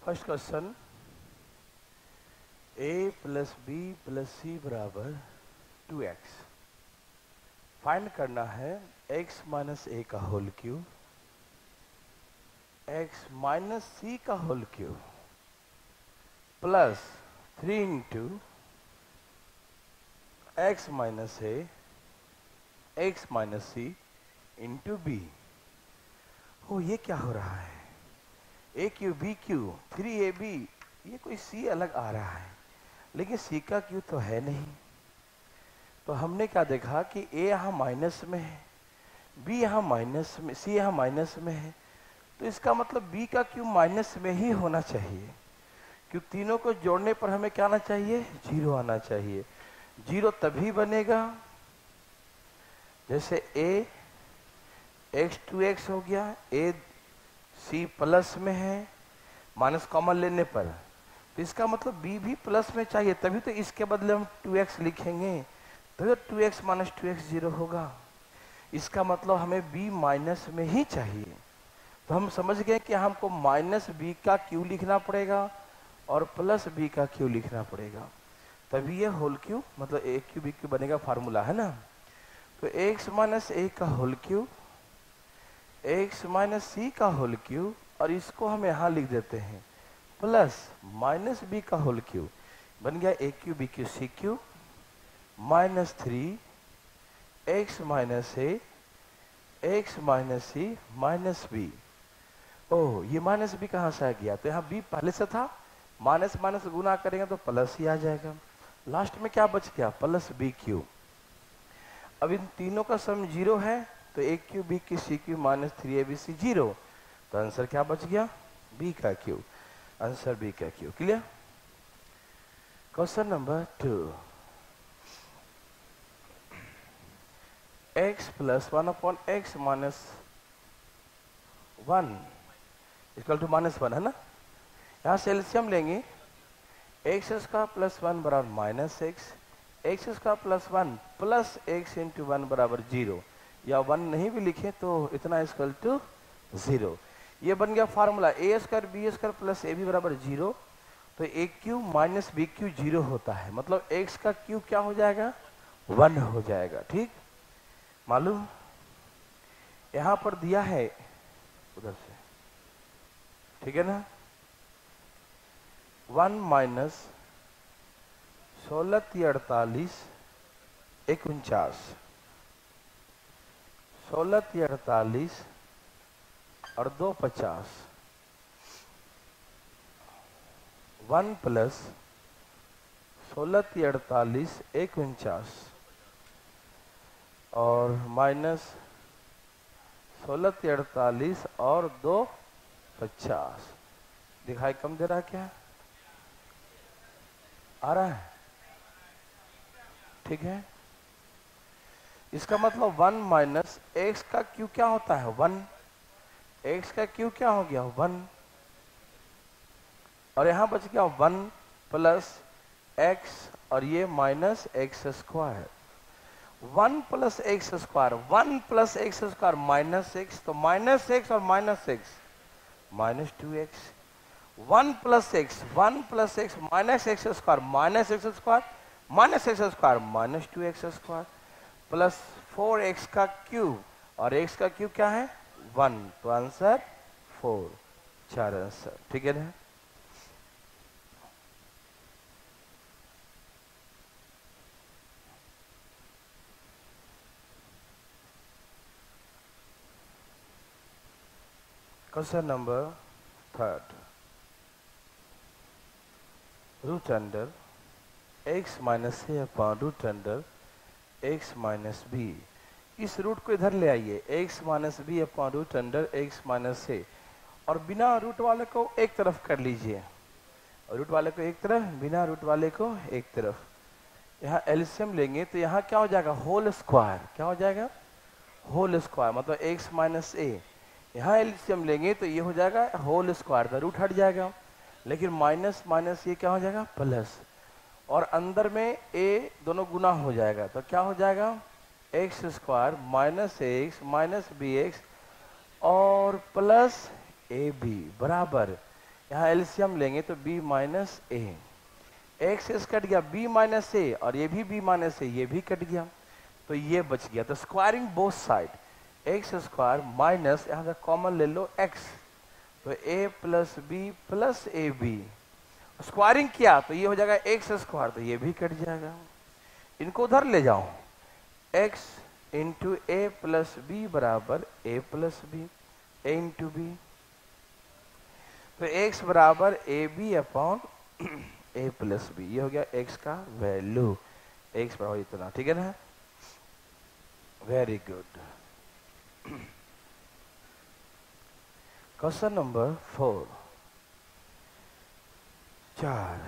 First question, a plus B plus C बराबर 2x। Find करना है x माइनस ए का whole cube, x minus C का whole cube plus 3 into x minus A x minus C into B. हो ये क्या हो रहा है? ए क्यू बी क्यू 3ab, ये कोई सी अलग आ रहा है, लेकिन सी का क्यू तो है नहीं। तो हमने क्या देखा कि ए यहाँ माइनस में है, बी यहाँ माइनस में, सी यहाँ माइनस में है, तो इसका मतलब बी का क्यू माइनस में ही होना चाहिए। क्यों तीनों को जोड़ने पर हमें क्या आना चाहिए? 0 आना चाहिए। 0 तभी बनेगा जैसे ए x 2x हो गया, ए सी प्लस में है, माइनस कॉमन लेने पर, तो इसका मतलब बी भी प्लस में चाहिए, तभी तो इसके बदले हम 2x लिखेंगे, तो 2x माइनस 2x 0 होगा। इसका मतलब हमें b माइनस में ही चाहिए। तो हम समझ गए कि हमको माइनस बी का क्यू लिखना पड़ेगा और प्लस बी का क्यू लिखना पड़ेगा, तभी ये होल क्यू मतलब ए क्यू बी क्यू बनेगा, फार्मूला है ना। तो x माइनस ए का whole cube, x minus C का होल क्यू, और इसको हम यहां लिख देते हैं प्लस माइनस बी का होल क्यू, बन गया A cube B cube C cube minus 3 x minus A x minus C minus B. ओह, ये माइनस बी कहां से आ गया? तो यहाँ बी पहले से था, माइनस माइनस गुना करेंगे तो प्लस ही आ जाएगा। लास्ट में क्या बच गया? Plus B cube. अब इन तीनों का सम 0 है, तो A cube B cube C cube minus 3abc 0, तो आंसर क्या बच गया? बी का क्यू। आंसर बी का cube. Clear? Question number 2, x plus 1 upon X minus 1 equal to minus 1 है ना। यहां से एलसीएम लेंगे, एक्स स्क्वायर प्लस 1 बराबर minus X, X square plus 1 plus X into 1 बराबर 0, या 1 नहीं भी लिखे तो इतना इक्वल टू 0। ये बन गया formula, A square B square plus A B बराबर 0, तो A cube minus B cube 0 होता है, मतलब एक्स का क्यू क्या हो जाएगा? 1 हो जाएगा। ठीक, मालूम यहां पर दिया है उधर से, ठीक है ना। 1 माइनस 16 48 49, 16 48 और 2 50, 1 प्लस 16 48 49 और माइनस 16 48 और 2 50। दिखाई कम दे रहा है क्या? आ रहा है? ठीक है। इसका मतलब 1 माइनस एक्स का क्यू क्या होता है? 1। एक्स का क्यू क्या हो गया? 1। और यहां बच गया 1 प्लस एक्स और ये minus X square. 1 plus X square, 1 plus X square minus X, तो माइनस एक्स और minus X minus 2x। 1 plus X, 1 plus X minus X square minus X square minus X square minus 2x square plus 4x का cube, और x का cube क्या है? 1, तो answer 4। 4 answer. ठीक है ना। Question number 3, root under x minus A upon root under x minus B. इस रूट को इधर ले आइए, x minus B upon root under x minus A, और बिना रूट वाले को एक तरफ कर लीजिए, रूट वाले को एक तरफ, बिना रूट वाले को एक तरफ। यहाँ एलसीएम लेंगे तो यहाँ क्या हो जाएगा? Whole square. क्या हो जाएगा? होल स्क्वायर, मतलब x माइनस ए। यहाँ एलसीएम लेंगे तो ये हो जाएगा होल स्क्वायर, का रूट हट जाएगा, लेकिन माइनस माइनस ये क्या हो जाएगा? प्लस, और अंदर में a दोनों गुना हो जाएगा, तो क्या हो जाएगा? X square minus X minus B X और प्लस ए बी बराबर यहाँ एलसीएम लेंगे तो b minus A, X cut गया, b माइनस ए, और ये भी b माइनस ए, ये भी कट गया, तो ये बच गया। तो squaring both side, X square minus यहाँ से कॉमन ले लो x, तो a plus B plus A B, squaring किया तो ये हो जाएगा एक्स स्क्वायर, तो ये भी कट जाएगा। इनको उधर ले जाओ, x into A plus B बराबर A plus B, A into B, तो x बराबर A B upon A plus B, ये हो गया x का वैल्यू, x बराबर इतना, ठीक है ना। Very good. Question number 4, 4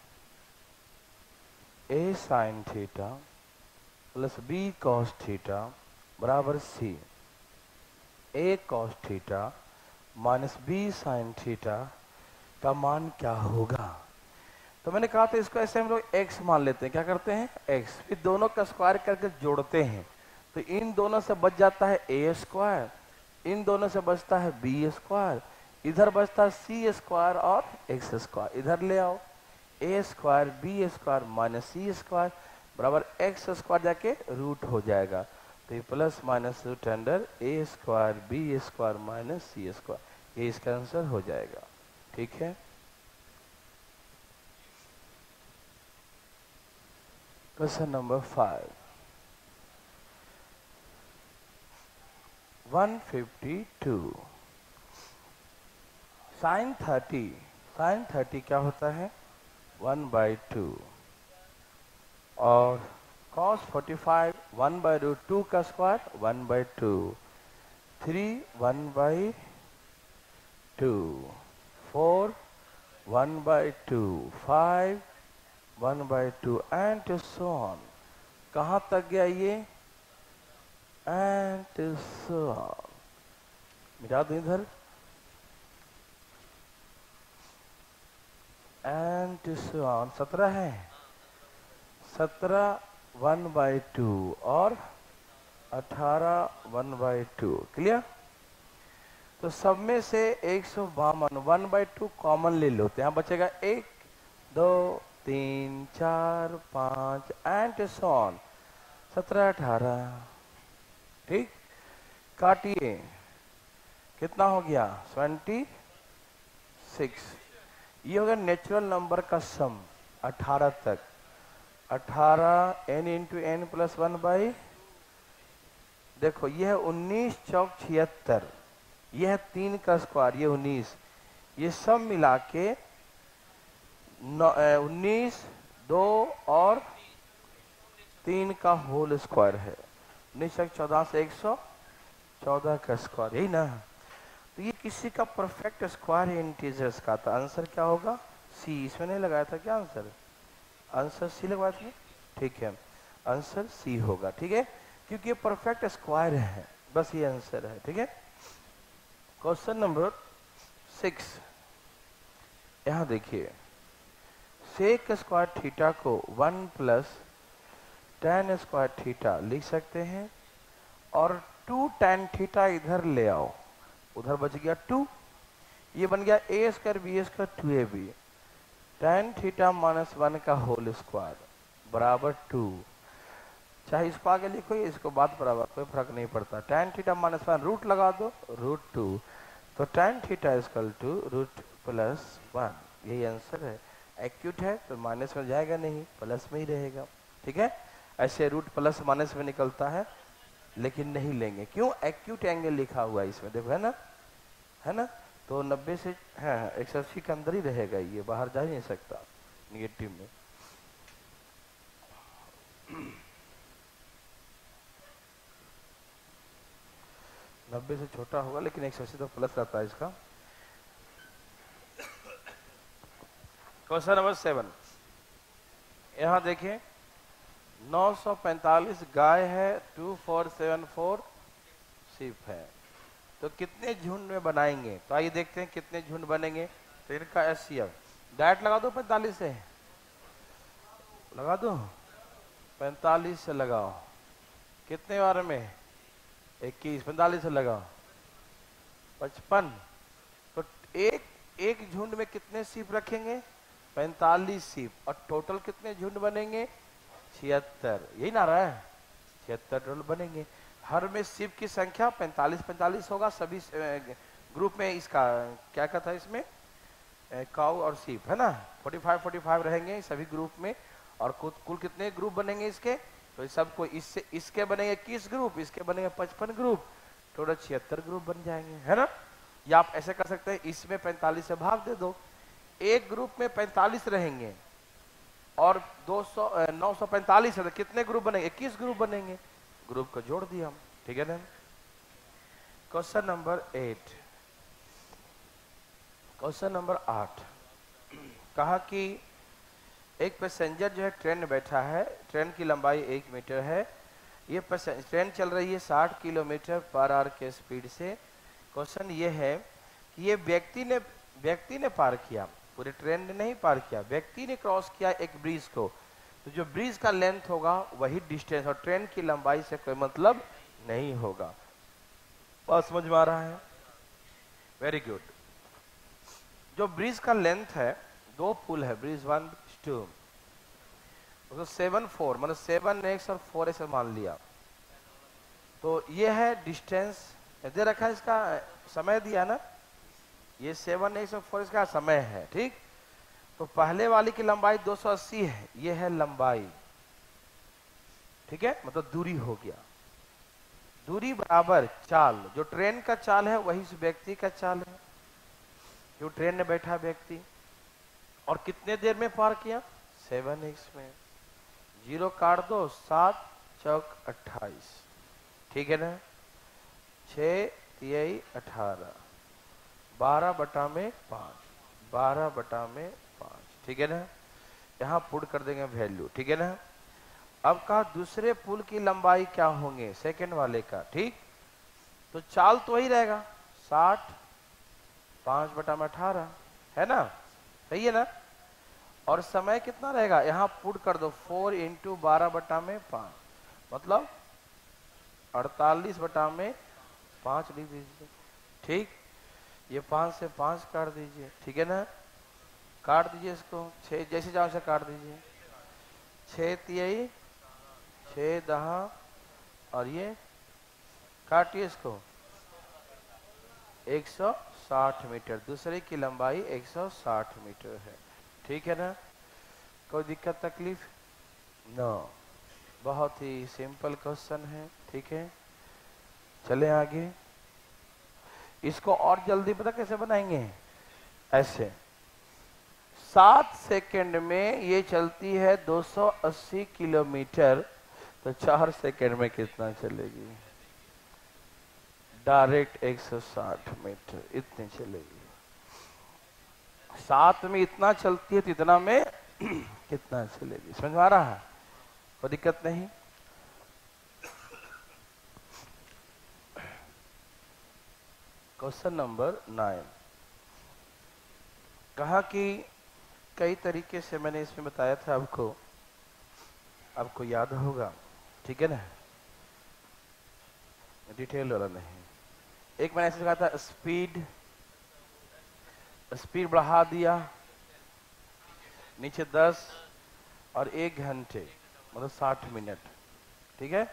a sine theta plus b cos theta बराबर c, a cos theta minus b sine theta का मान क्या होगा। तो मैंने कहा था इसको ऐसे हम लोग x मान लेते हैं, क्या करते हैं x, फिर दोनों का स्क्वायर करके जोड़ते हैं, तो इन दोनों से बच जाता है a स्क्वायर, इन दोनों से बचता है b स्क्वायर, इधर बचता है c स्क्वायर और x स्क्वायर, इधर ले आओ, a square B square minus C square बराबर एक्स स्क्वायर जाके रूट हो जाएगा, तो ये plus minus root under a square B square minus C square, ये इसका आंसर हो जाएगा। ठीक है, क्वेश्चन नंबर 5, 152 साइन 30 क्या होता है 1/2 और cos 45 1/2 का स्क्वायर 1/2, 3 1/2, 4 1/2, 5 1/2 एंड सो ऑन। कहाँ तक गया ये एंड सो ऑन, मिटा दो इधर, एंड सो ऑन। 17 है, 17 1/2 और 18 1/2, क्लियर। तो सब में से 152 1/2 कॉमन ले लो, तो यहाँ बचेगा 1 2 3 4 5 एंड सो ऑन, 17 18, ठीक। काटिए, कितना हो गया 26, ये होगा नेचुरल नंबर का सम 18 तक, 18 n इंटू एन प्लस 1/, देखो ये है 19 चौक 76, ये है 3 का स्क्वायर, ये 19, ये सब मिला के 19 2 और 3 का होल स्क्वायर है, 19 चौक 14 से 114 का स्क्वायर, यही ना। तो ये किसी का परफेक्ट स्क्वायर है इंटीजर्स का, तो आंसर क्या होगा सी। इसमें नहीं लगाया था क्या आंसर, आंसर सी लगवाया था, ठीक है, आंसर सी होगा, ठीक है, क्योंकि ये परफेक्ट स्क्वायर है, बस ये आंसर है, ठीक है। क्वेश्चन नंबर 6, यहां देखिए, सेक स्क्वायर थीटा को 1 प्लस tan स्क्वायर थीटा लिख सकते हैं, और 2 tan थीटा इधर ले आओ, उधर बच गया 2, ये बन गया a square B square 2ab, tan theta minus 1 का होल स्क्वायर बराबर 2, चाहे इसको आगे लिखो या इसको बाद बराबर, कोई फर्क नहीं पड़ता, tan थीटा माइनस 1 रूट लगा दो √2, तो tan theta equal to root plus 1, यही आंसर है। एक्यूट है तो माइनस में जाएगा नहीं, प्लस में ही रहेगा, ठीक है। ऐसे रूट प्लस माइनस में निकलता है, लेकिन नहीं लेंगे, क्यों, एक्यूट एंगल लिखा हुआ है इसमें, देखो है ना, तो 90 से 180 के अंदर ही रहेगा, ये बाहर जा ही नहीं सकता निगेटिव में। नब्बे से छोटा होगा, लेकिन 180 तो प्लस रहता है इसका। क्वेश्चन नंबर 7, यहां देखिए 945 गाय है, 2474 सिर्फ है, तो कितने झुंड में बनाएंगे, तो आइए देखते हैं कितने झुंड बनेंगे। तो इनका एचसीएफ डायरेक्ट लगा दो, 45 से लगा दो, 45 से लगाओ, कितने बार में 21, 45 से लगाओ 55, तो एक झुंड में कितने सीप रखेंगे? 45 सीप। और टोटल कितने झुंड बनेंगे? 76। यही ना रहा है, 76 टोटल बनेंगे। हर में सीप की संख्या 45-45 होगा सभी ग्रुप में। इसका क्या कहता है इसमें, काऊ और सीप है ना, 45-45 रहेंगे सभी ग्रुप में। और कुल कितने ग्रुप बनेंगे इसके? तो सबको इससे इसके बनेंगे 21 ग्रुप, इसके बनेंगे 55 ग्रुप, टोटल 76 ग्रुप बन जाएंगे, है ना। या आप ऐसे कर सकते हैं, इसमें 45 से भाग दे दो। एक ग्रुप में 45 रहेंगे और 945 है, तो कितने ग्रुप बनेंगे? 21 ग्रुप बनेंगे। ग्रुप को जोड़ दिया हम, ठीक है ना। क्वेश्चन नंबर 8, क्वेश्चन नंबर 8 कहा कि एक पैसेंजर जो है ट्रेन में बैठा है, ट्रेन की लंबाई 1 मीटर है। ये ट्रेन चल रही है 60 किलोमीटर पर आवर के स्पीड से। क्वेश्चन ये है कि ये व्यक्ति ने पार किया, पूरे ट्रेन ने नहीं पार किया, व्यक्ति ने क्रॉस किया एक ब्रिज को। तो जो ब्रिज का लेंथ होगा वही डिस्टेंस, और ट्रेन की लंबाई से कोई मतलब नहीं होगा। बात समझ में आ रहा है? Very good. जो ब्रिज का लेंथ है, दो पुल है, ब्रिज 1 2, तो 7-4 मतलब 7x और 4x मान लिया। तो ये है डिस्टेंस दे रखा है, इसका समय दिया ना, ये 7x और 4x का समय है, ठीक। तो पहले वाली की लंबाई 280 है, ये है लंबाई, ठीक है, मतलब दूरी हो गया। दूरी बराबर चाल, जो ट्रेन का चाल है वही उस व्यक्ति का चाल है, जो ट्रेन में बैठा व्यक्ति। और कितने देर में पार किया? 7x में। 0 काट दो, 7 चौक 28, ठीक है ना। 6 3 18, 12/5, 12/5, ठीक है ना। यहाँ पुट कर देंगे वैल्यू, ठीक है ना। अब कहा दूसरे पुल की लंबाई क्या होंगे, सेकंड वाले का, ठीक। तो चाल तो वही रहेगा, 60 5/18, है ना, सही है ना। और समय कितना रहेगा, यहाँ पुट कर दो 4 × 12/5, मतलब 48/5 लिख दीजिए, ठीक। ये 5 से 5 काट दीजिए, ठीक है ना। काट दीजिए इसको, 6 जैसे जाओ से काट दीजिए, 6 3 6 10, और ये काटिए इसको 160 मीटर। दूसरे की लंबाई 160 मीटर है, ठीक है ना। कोई दिक्कत तकलीफ? नो, बहुत ही सिंपल क्वेश्चन है, ठीक है। चले आगे। इसको और जल्दी पता कैसे बनाएंगे, ऐसे 7 सेकंड में ये चलती है 280 किलोमीटर, तो 4 सेकंड में कितना चलेगी? डायरेक्ट 160 मीटर इतनी चलेगी। 7 में इतना चलती है तो इतना में कितना चलेगी? समझ में आ रहा है? कोई दिक्कत नहीं। क्वेश्चन नंबर 9 कहा कि कई तरीके से मैंने इसमें बताया था आपको याद होगा, ठीक है ना, डिटेल वाला नहीं। एक मैंने ऐसे कहा था, स्पीड बढ़ा दिया नीचे 10 और 1 घंटे मतलब 60 मिनट, ठीक है।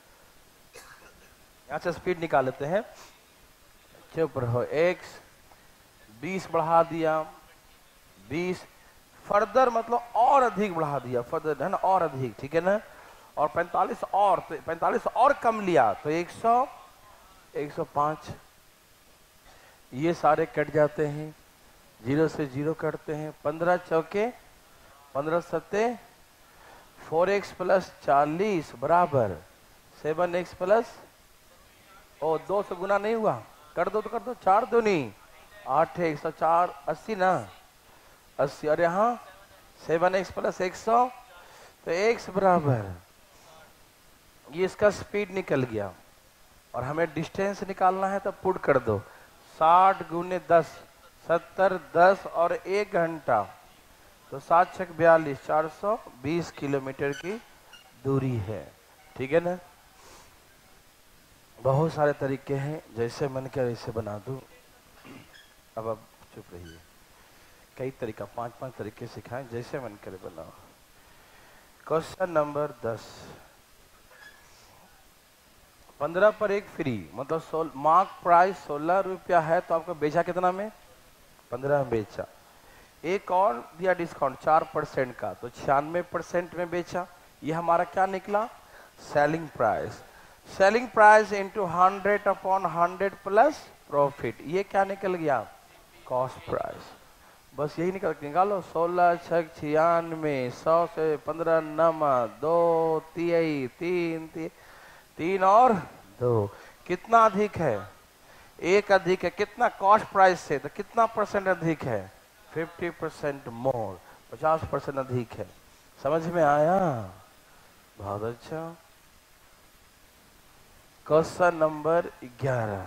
यहां से स्पीड निकाल लेते हैं, चुप रहो। x 20 बढ़ा दिया, 20 फर्दर मतलब और अधिक बढ़ा दिया, फर्दर है ना, और अधिक, ठीक है ना। और 45 और, तो 45 और कम लिया तो 100 105। ये सारे कट जाते हैं, 0 से 0 कटते हैं, 15 चौके 15 सत्ते 4x + 40 बराबर 7x प्लस, ओ 2 से गुना नहीं हुआ, कर दो तो कर दो, 4 दूनी 8 104 80 ना, 80। और यहाँ 7x + 100, तो x बराबर, ये इसका स्पीड निकल गया। और हमें डिस्टेंस निकालना है तो पुट कर दो, 60 × 10 70 10 और 1 घंटा, तो 7 6 42 420 किलोमीटर की दूरी है, ठीक है ना। बहुत सारे तरीके हैं, जैसे मन करे वैसे बना दूं। अब चुप रहिए। कई तरीका, 5-5 तरीके सिखाएं, जैसे मन करे बनाओ। Question number 10। 15 पर एक फ्री, मतलब मार्क प्राइस 16 रुपया है, तो आपको बेचा कितना में? 15 में बेचा। एक और दिया डिस्काउंट 4% का, तो 96% में बेचा। ये हमारा क्या निकला? Selling price. Selling price into 100 upon 100 plus profit, ये क्या निकल गया? Cost price. बस यही निकालो। 16 छक 96, 100 से 15 नमा 2 3 3 3 और 2, कितना अधिक है? 1 अधिक है। कितना? कॉस्ट प्राइस से, तो कितना परसेंट अधिक है? 50% मोर, 50% अधिक है। समझ में आया? बहुत अच्छा। Question number 11।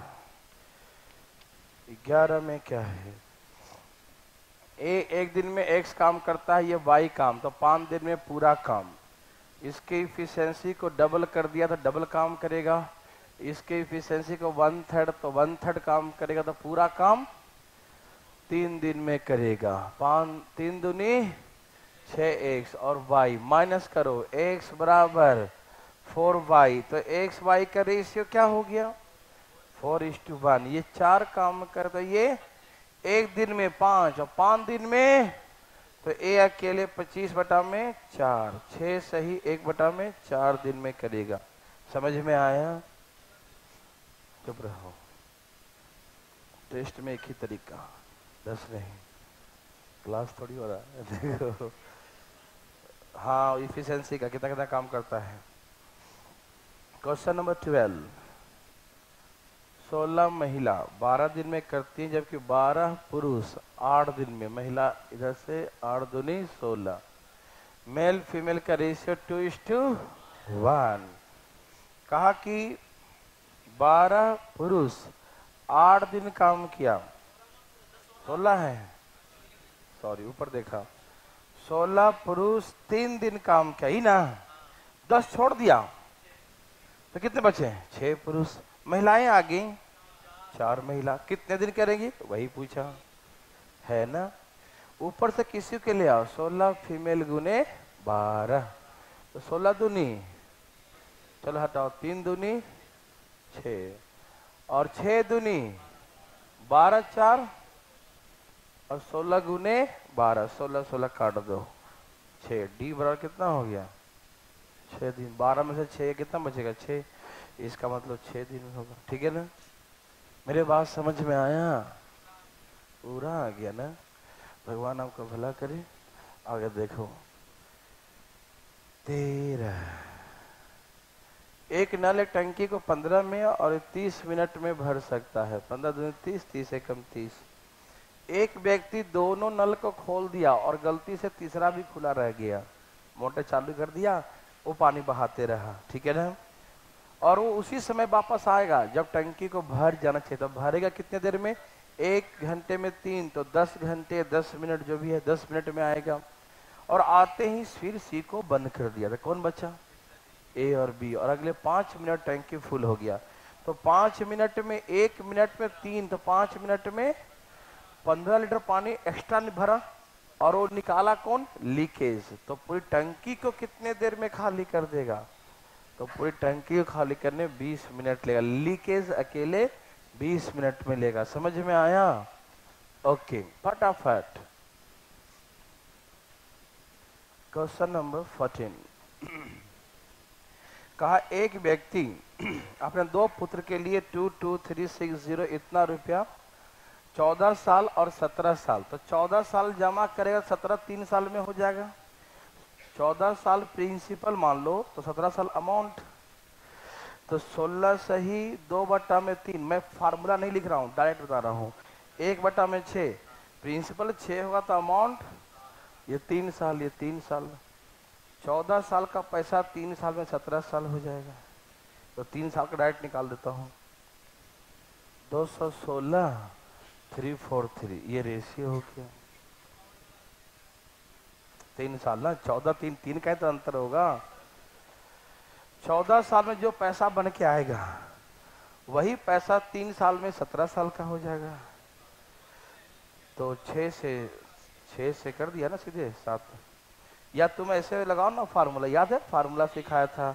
11 में क्या है? एक दिन में x काम करता है, ये y काम, तो 5 दिन में पूरा काम। इसके इफिशियंसी को डबल कर दिया तो डबल काम करेगा। इसके इफिशियंसी को 1/3, तो 1/3 काम करेगा, तो पूरा काम 3 दिन में करेगा। 3 दूनी 6x और y माइनस करो, x बराबर 4y, तो x y का रेशियो क्या हो गया? 4:1। ये 4 काम करता, ये एक दिन में 5 और 5 दिन में, तो ए अकेले 25/4, 6 सही 1/4 दिन में करेगा। समझ में आया? चुप रहो। टेस्ट में एक ही तरीका, 10 नहीं। क्लास थोड़ी हो रहा है देखो। हाँ, इफिशियंसी का कितना कितना काम करता है। Question number 12। 16 महिला 12 दिन में करती है, जबकि 12 पुरुष 8 दिन में। महिला इधर से 8 दूनी 16। मेल फीमेल का रेशियो 2:1। कहा कि 12 पुरुष 8 दिन काम किया। 16 है, सॉरी ऊपर देखा। 16 पुरुष 3 दिन काम किया ही ना, 10 छोड़ दिया, तो कितने बचे? 6 पुरुष। महिलाएं आ गई 4 महिला, कितने दिन करेंगी? वही पूछा है ना। ऊपर से किसी के ले आओ, 16 फीमेल गुने 12, तो 16 दूनी, चलो हटाओ, 3 दूनी 6 और 6 दूनी 12, 4 और 16 गुने 12, 16 16 काट दो, 6। डी बराबर कितना हो गया? 6 दिन। 12 में से 6 कितना बचेगा? 6। इसका मतलब 6 दिन होगा। ठीक है ना? मेरे बात समझ में आया? पूरा आ गया ना? भगवान आपका भला करे। आगे देखो। 13। एक नल एक टंकी को 15 में और 30 मिनट में भर सकता है। 15 दूनी 30, 30 एकम 30। एक व्यक्ति दोनों नल को खोल दिया और गलती से तीसरा भी खुला रह गया। मोटर चालू कर दिया, वो पानी बहाते रहा। ठीक है ना? और वो उसी समय वापस आएगा जब टंकी को भर जाना चाहिए। तो भरेगा कितने देर में? 1 घंटे में 3, तो 10 घंटे 10 मिनट जो भी है 10 मिनट में आएगा। और आते ही फिर सी को बंद कर दिया, तो कौन बचा? ए और बी। और अगले 5 मिनट टंकी फुल हो गया। तो 5 मिनट में 1 मिनट में 3, तो 5 मिनट में 15 लीटर पानी एक्स्ट्रा भरा। और वो निकाला कौन? लीकेज। तो पूरी टंकी को कितने देर में खाली कर देगा? तो पूरी टंकी को खाली करने 20 मिनट लेगा। लीकेज अकेले 20 मिनट में लेगा। समझ में आया? ओके, फटाफट। Question number 14। कहा एक व्यक्ति अपने 2 पुत्र के लिए 22360 इतना रुपया 14 साल और 17 साल, तो 14 साल जमा करेगा, 17 3 साल में हो जाएगा। 14 साल प्रिंसिपल मान लो, तो 17 साल अमाउंट, तो 16 सही 2/3। मैं फार्मूला नहीं लिख रहा हूँ, डायरेक्ट बता रहा हूँ। 1/6 प्रिंसिपल 6 होगा, तो अमाउंट ये 3 साल, ये 3 साल। 14 साल का पैसा 3 साल में 17 साल हो जाएगा, तो 3 साल का डायरेक्ट निकाल देता हूँ। 216 343, ये रेशियो हो गया। 3 साल ना, 14 3 3 का तो अंतर होगा। 14 साल में जो पैसा बन के आएगा वही पैसा 3 साल में 17 साल का हो जाएगा। तो 6 से कर दिया ना सीधे 7। या तुम ऐसे लगाओ ना फार्मूला, याद है फार्मूला सिखाया था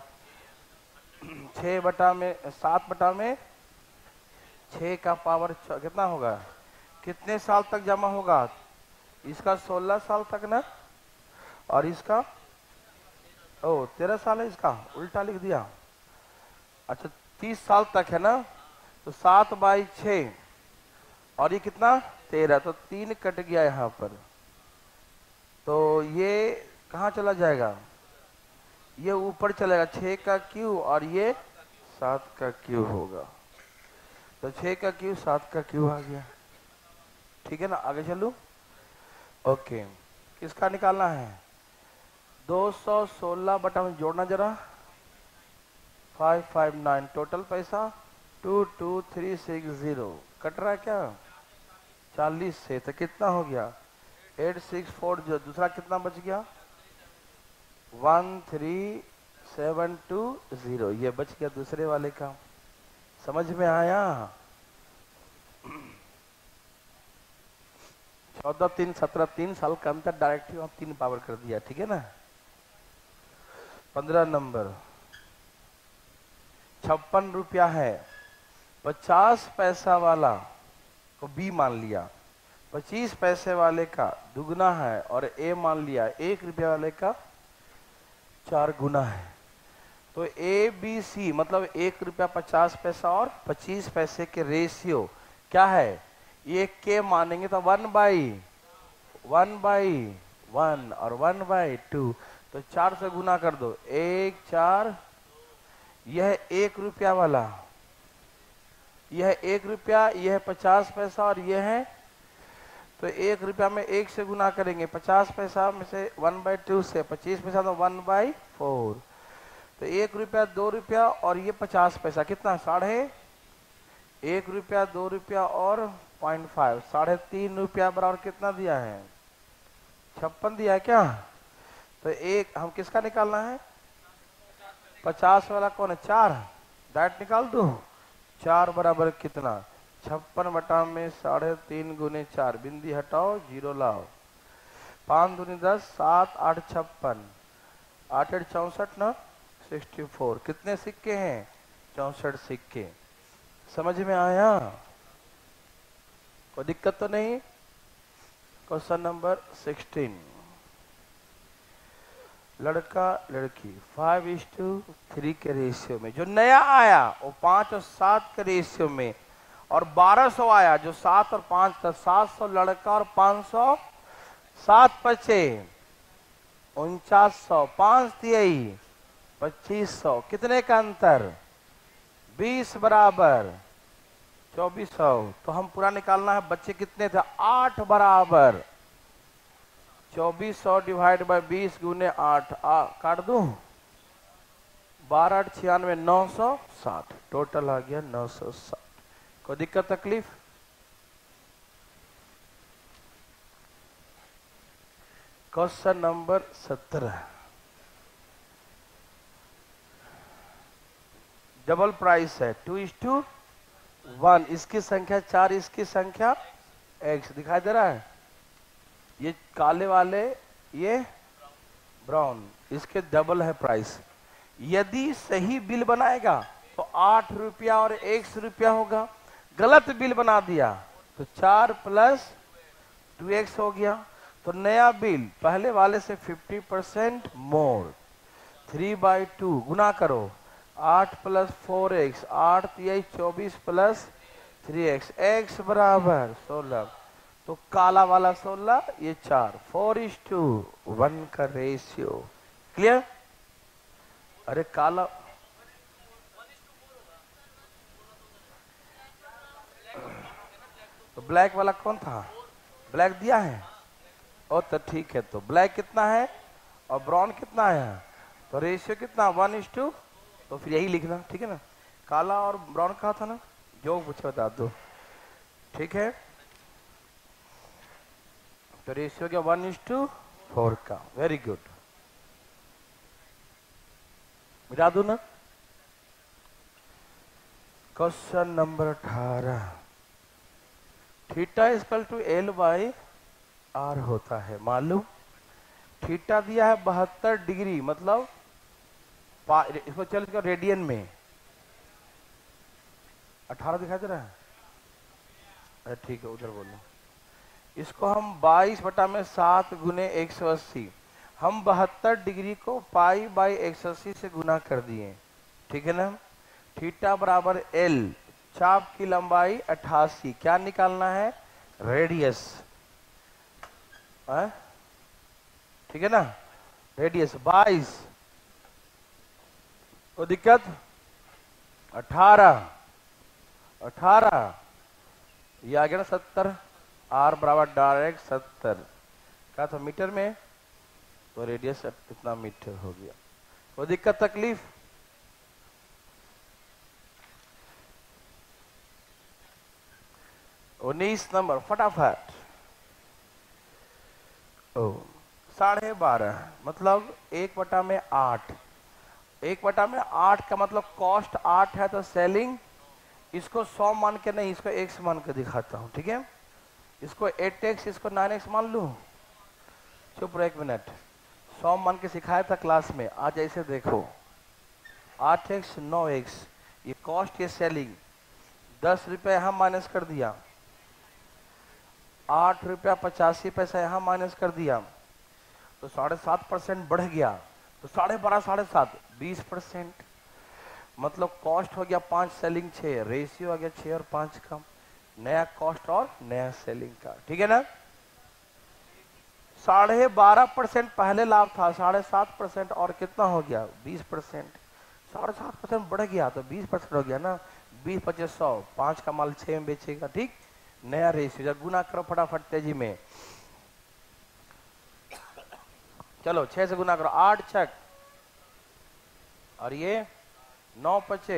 7 का पावर कितना होगा, कितने साल तक जमा होगा, इसका 16 साल तक ना, और इसका 13 साल है, इसका उल्टा लिख दिया। अच्छा 30 साल तक है ना, तो 7/6 और ये कितना 13, तो 3 कट गया यहाँ पर, तो ये कहाँ चला जाएगा, ये ऊपर चलेगा 6 का क्यू और ये 7 का क्यू होगा, तो 6 का क्यू 7 का क्यू आ गया। ठीक है ना, आगे चलूं। ओके, किसका निकालना है, 216 बटा में जोड़ना जरा, 559 टोटल पैसा 22360 कट रहा है क्या 40 से, तो कितना हो गया 864, जो दूसरा कितना बच गया 13720, ये बच गया दूसरे वाले का। समझ में आया। 14 3 17 3 साल का अंतर, डायरेक्ट 3 पावर कर दिया, ठीक है ना। 15 नंबर 56 रुपया है, 50 पैसा वाला को बी मान लिया, 25 पैसे वाले का दुगना है, और ए मान लिया 1 रुपया वाले का 4 गुना है। तो ए बी सी मतलब 1 रुपया 50 पैसा और 25 पैसे के रेशियो क्या है, ये के मानेंगे तो 1/1 और 1/2, तो 4 से गुना कर दो, 1 4, यह 1 रुपया वाला, यह 1 रुपया, यह 50 पैसा और यह है, तो 1 रुपया में 1 से गुना करेंगे, 50 पैसा में से 1/2 से 25 पैसा तो 1/4, तो 1 रुपया 2 रुपया और ये 50 पैसा कितना 1.5 रुपया 2 रुपया और 0.5, 3.5 रुपया बराबर कितना दिया है 56 दिया है क्या। तो एक हम किसका निकालना है, 50 वाला कौन है 4, डायरेक्ट निकाल दूं, 4 बराबर कितना 56 बटा में 3.5 गुने 4, बिंदी हटाओ 0 लाओ, 5 दूनी 10, 7 8 56, 8 8 64 ना 64, कितने सिक्के हैं 64 सिक्के। समझ में आया, कोई दिक्कत तो नहीं। क्वेश्चन नंबर 16, लड़का लड़की 5:3 के रेशियो में, जो नया आया वो 5 और 7 के रेशियो में, और 1200 आया जो 7 और 5 था, 700 लड़का और 500, 7 बचे 4900, 5 दिए 2500, कितने का अंतर 20 बराबर 2400, तो हम पूरा निकालना है, बच्चे कितने थे 8 बराबर 2400 डिवाइड बाय 20 गुने 8, काट दूं 12 8 96 960, टोटल आ गया 960। कोई दिक्कत तकलीफ। क्वेश्चन नंबर 17, डबल प्राइस है 2:1, इसकी संख्या 4, इसकी संख्या x, दिखाई दे रहा है, ये काले वाले ये ब्राउन, इसके डबल है प्राइस। यदि सही बिल बनाएगा तो 8 रुपया और 1 रुपया होगा, गलत बिल बना दिया तो 4 + 2x हो गया, तो नया बिल पहले वाले से 50% मोर, 3/2 गुना करो, 8 + 4x, 8 3 24 + 3x, x बराबर 16, तो काला वाला 16, ये 4, 4:1 का रेशियो, क्लियर। अरे काला तो ब्लैक वाला कौन था, ब्लैक दिया है, ओ तो ठीक है, तो ब्लैक कितना है और ब्राउन कितना है, तो रेशियो कितना 1:2, तो फिर यही लिखना, ठीक है ना। काला और ब्राउन कहा था ना, जो पूछे बता दो, ठीक है। तो रेशियो क्या 1:4 का, वेरी गुड, मिटा दो ना। Question number 18, theta equal to L by R होता है। मालूम थीटा दिया है 72 डिग्री, मतलब इसको चल कर रेडियन में 18 दिखाई दे रहा है। अरे ठीक है, उधर बोलो। इसको हम 22/7 गुने 180, हम 72 डिग्री को पाई बाई 180 से गुना कर दिए, ठीक है ना। थीटा बराबर एल, चाप की लंबाई 88, क्या निकालना है, रेडियस, ठीक है ना, रेडियस 22, तो दिक्कत 18 ये आ गया ना 70, आर बराबर डायरेक्ट 70 का था मीटर में, तो रेडियस कितना मीटर हो गया। कोई दिक्कत तकलीफ? उन्नीस नंबर फटाफट। ओ 12.5 मतलब 1/8, 1/8 का मतलब कॉस्ट 8 है, तो सेलिंग इसको 100 मान के नहीं, इसको 1 मान के दिखाता हूं, ठीक है। इसको 8x, इसको 9x मान लू। चुप रहो 1 मिनट, 100 मान के सिखाया था क्लास में, आज ऐसे देखो 8x 9x, ये कॉस्ट ये सेलिंग, 10 रुपया यहां माइनस कर दिया, 8 रुपया 85 पैसा यहां माइनस कर दिया, तो 7.5% बढ़ गया, तो 12.5 7.5 20%, मतलब कॉस्ट हो गया 5, सेलिंग 6, रेशियो आ गया 6 और 5 का, नया कॉस्ट और नया सेलिंग का, ठीक है ना। 12.5% पहले लाभ था, 7.5% और कितना हो गया 20%, 7.5% बढ़ गया तो 20% हो गया ना, 20 25 100, 5 का माल 6 में बेचेगा, ठीक। नया रेशियो, जब गुना करो फटाफट तेजी में, चलो 6 से गुना करो, 8 छक और ये 9 पचे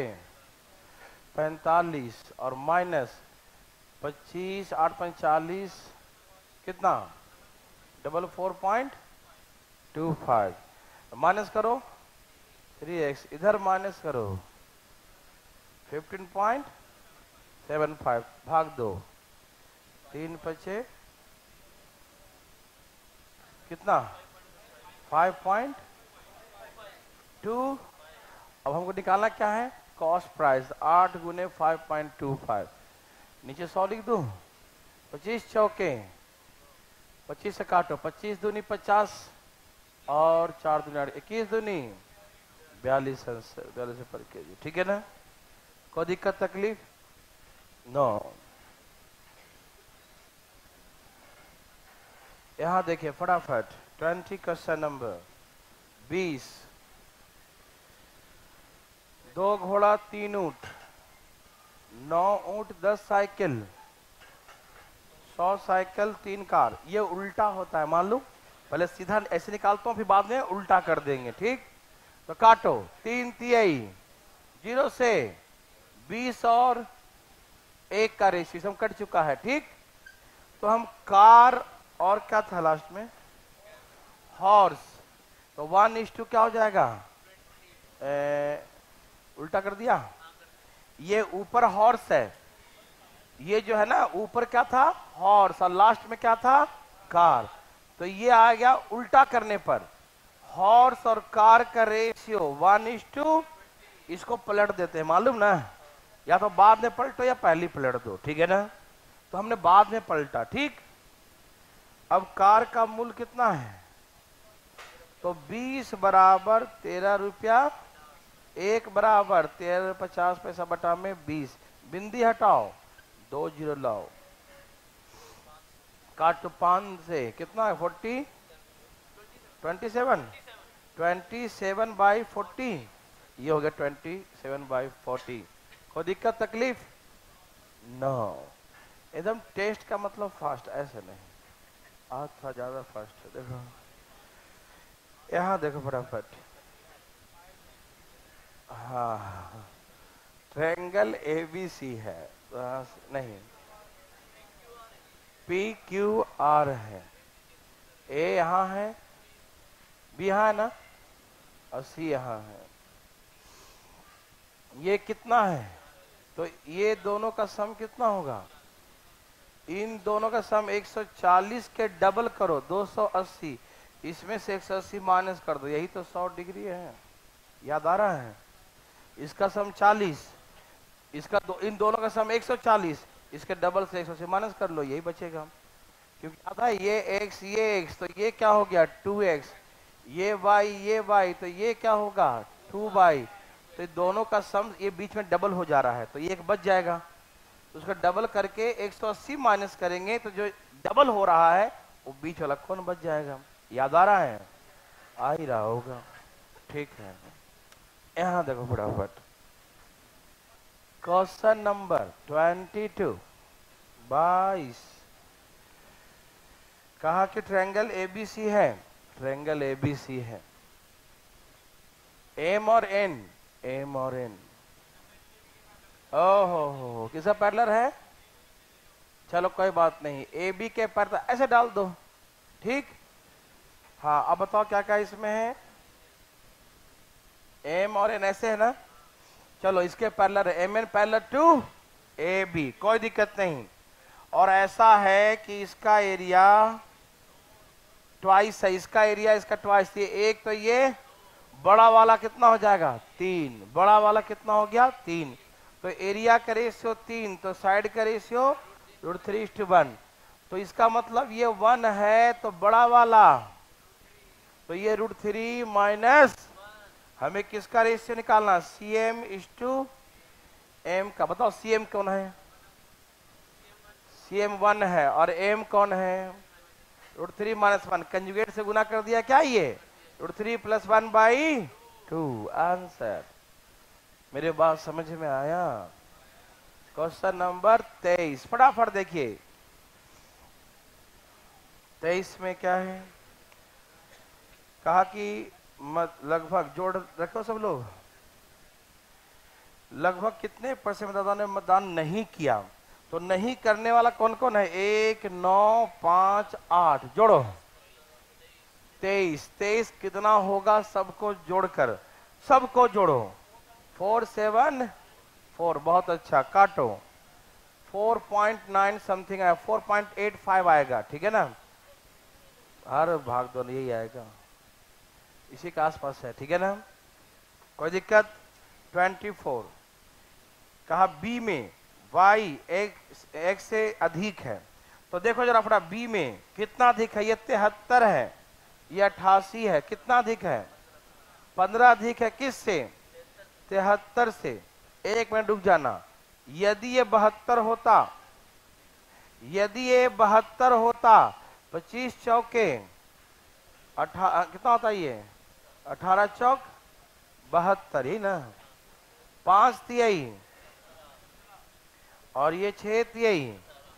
45 और माइनस 25, 8 45 कितना 4.25, माइनस करो 3x, इधर माइनस करो 15.75, भाग दो, 3 पचे कितना 5.2। अब हमको निकालना क्या है, कॉस्ट प्राइस, 8 गुने 5.25, नीचे 100 लिख दू, 25 चौके 25 से काटो, 25 दूनी 50 और 4 दूनी 8, 21 दूनी 42 पर केजी, ठीक है ना। कोई दिक्कत तकलीफ? नो। यहां देखिए फटाफट 20 क्वेश्चन नंबर 20, 2 घोड़ा 3 ऊंट, 9 ऊंट 10 साइकिल, 100 साइकिल 3 कार, ये उल्टा होता है मालूम, पहले सीधा ऐसे निकालता हूं फिर बाद में उल्टा कर देंगे, ठीक। तो काटो 3 तिहाई 0 से 20 और 1 का रेशियो हम कट चुका है, ठीक। तो हम कार और क्या था लास्ट में, हॉर्स, तो 1:2 क्या हो जाएगा, उल्टा कर दिया, ये ऊपर हॉर्स है, ये जो है ना ऊपर क्या था हॉर्स और लास्ट में क्या था कार, तो ये आ गया उल्टा करने पर हॉर्स और कार का रेशियो 1:2, इसको पलट देते हैं मालूम ना, या तो बाद में पलटो या पहली पलट दो, ठीक है ना। तो हमने बाद में पलटा, ठीक। अब कार का मूल्य कितना है, तो 20 बराबर 13 रुपया, 1 बराबर 13.50 पैसा बटा में 20, बिंदी हटाओ 2 जीरो लाओ, काटो 5 से कितना है 40, 27/40, ये हो गया 27/40। कोई दिक्कत तकलीफ? नो। एकदम टेस्ट का मतलब फास्ट, ऐसे नहीं, आज था ज्यादा फास्ट है। देखो यहाँ देखो फटाफट, हाँ ट्रायंगल एबीसी है, नहीं PQR है, ए यहाँ है, बी यहाँ है ना, और सी यहाँ है, ये कितना है, तो ये दोनों का सम कितना होगा इन दोनों का सम 140 के डबल करो 280, इसमें से 180 माइनस कर दो, यही तो 100 डिग्री है। याद आ रहा है? इसका सम 40, इसका इन दोनों का सम 140, इसके डबल से 180 माइनस कर लो, यही बचेगा। क्योंकि याद है ये x ये x, तो ये क्या हो गया 2x, ये y तो ये क्या होगा 2y। तो दोनों का सम ये बीच में डबल हो जा रहा है, तो ये एक बच जाएगा। तो उसका डबल करके 180 माइनस करेंगे तो जो डबल हो रहा है वो बीच वाला कौन बच जाएगा। याद आ रहा है? आ ही रहा होगा, ठीक है। यहां देखो फटाफट, क्वेश्चन नंबर 22 कहा कि ट्रायंगल एबीसी है, ट्रायंगल एबीसी है, एम और एन ओहो किसका पैरेलल है? चलो कोई बात नहीं, ए बी के पैरेलल ऐसे डाल दो, ठीक। हाँ अब बताओ क्या क्या इसमें है, एम और एन ऐसे है ना। चलो इसके पैरेलल है M N parallel to A B, कोई दिक्कत नहीं। और ऐसा है कि इसका एरिया ट्वाइस है, इसका एरिया इसका ट्वाइस, ये एक तो ये बड़ा वाला कितना हो जाएगा 3, बड़ा वाला कितना हो गया 3, तो एरिया का रेशियो 3, तो साइड का रेशियो √3:1। तो इसका मतलब ये 1 है तो बड़ा वाला, तो ये √3 माइनस, हमें किसका रेशियो निकालना CM/m का। बताओ CM कौन है? CM 1 है और m कौन है √3 - 1, कंजुगेट से गुना कर दिया क्या, ये √3 + 1/2 आंसर। मेरे बात समझ में आया? क्वेश्चन नंबर 23 फटाफट देखिए, 23 में क्या है, कहा कि लगभग जोड़ रखो सब लोग, लगभग कितने परसेंट मतदाताओं ने मतदान नहीं किया। तो नहीं करने वाला कौन कौन है, 1, 9, 5, 8, जोड़ो 23, 23 कितना होगा सबको जोड़कर, सबको जोड़ो 4, 7, 4, बहुत अच्छा, काटो 4.9 समथिंग आया, 4.85 आएगा, ठीक है ना। हर भाग दो यही आएगा, इसी के आसपास है, ठीक है ना, कोई दिक्कत। 24 कहा बी में y x से अधिक है, तो देखो जरा फटा बी में कितना अधिक है, ये 73 है, ये 88 है, कितना अधिक है 15 अधिक है, किस से 73 से। एक मिनट रुक जाना, यदि ये 72 होता, यदि ये 72 होता 25 चौके कितना होता ये 18 चौक 72 ही ना, 5 तिहाई और ये 6 तिहाई,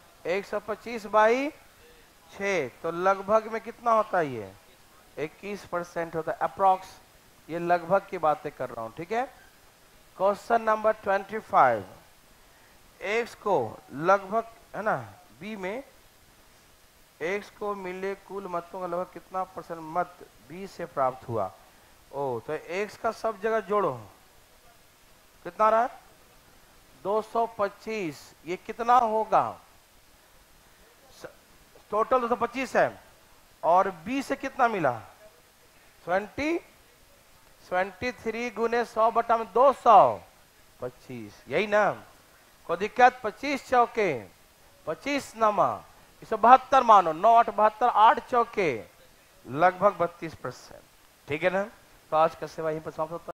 125/6, तो लगभग में कितना होता है ये 21% होता है अप्रॉक्स, ये लगभग की बातें कर रहा हूं, ठीक है। क्वेश्चन नंबर 25, एक्स को लगभग है ना, बी में एक्स को मिले कुल मतों का लगभग कितना % मत बी से प्राप्त हुआ। ओ तो एक्स का सब जगह जोड़ो, कितना रहा 225, ये कितना होगा टोटल 225 है, और बी से कितना मिला 23 गुने 100/225, यही ना, कोई दिक्कत। 25 चौके 25 नमा, इसे 72 मानो, 9 8 72, 8 चौके लगभग 32%, ठीक है ना। तो आज का सेवा यहीं पर समाप्त होता है।